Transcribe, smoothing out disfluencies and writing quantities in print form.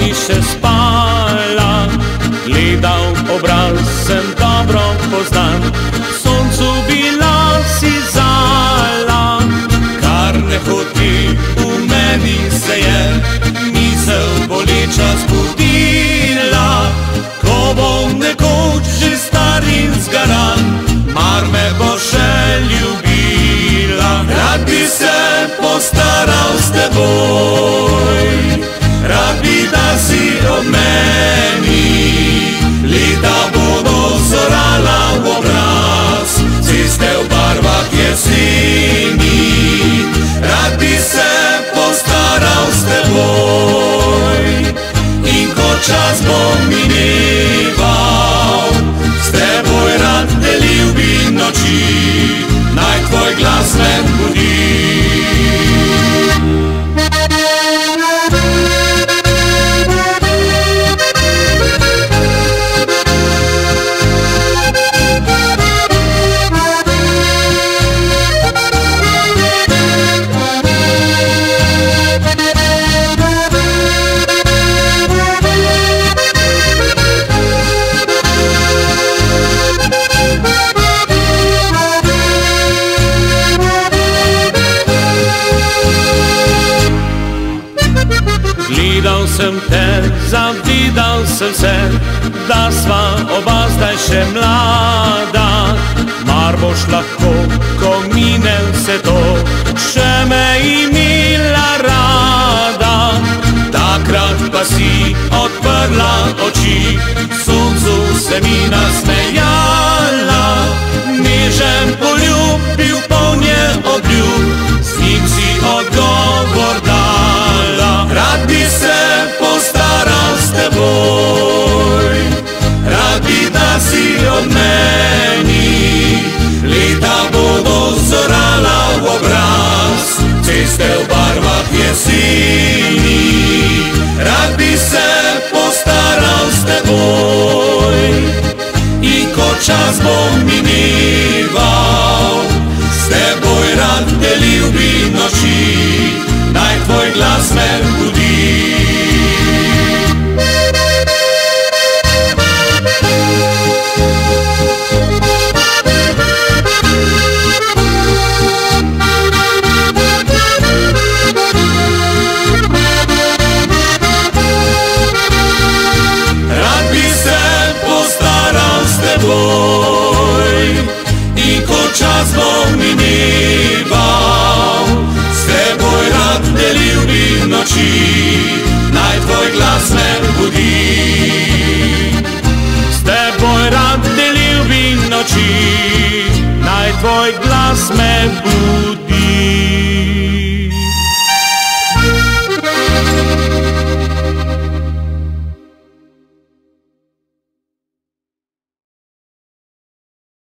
ni še spala, gledal obraz sem dobro poznan, soncu bila si zala. Kar ne hoti v meni se je misel boleča zbudila, ko bom nekoč že star in zgaran, mar me bo še ljubila. Rad bi se postaral s teboj, rad bi, da si ob meni, leta bodo zorala v obraz, ceste v barvah jeseni. Rad bi se postaral s teboj in ko čas bo mineval, s teboj rad delil bi noči, naj tvoj glas me budi. Gledal sem te, zavidal sem se, da sva oba zdaj še mlada. Mar boš lahko, ko mine vse to, še me imela rada. Takrat pa si odprla oči, soncu se mi nasmejala, nežen poljub, polnje obljub, z njim si odgovor dala. Rad bi se postaral s teboj, rad bi, da si ob meni, leta bodo zorala v obraz, ceste v barvah jeseni. Rad bi se postaral s teboj in ko čas bo mineval, s teboj rad delil bi noči, naj tvoj glas me budi. Rad bi se postaral s teboj in ko čas bo mineval, s teboj rad delil bi noči, naj tvoj glas me budi. S teboj rad delil bi noči, naj tvoj glas me budi.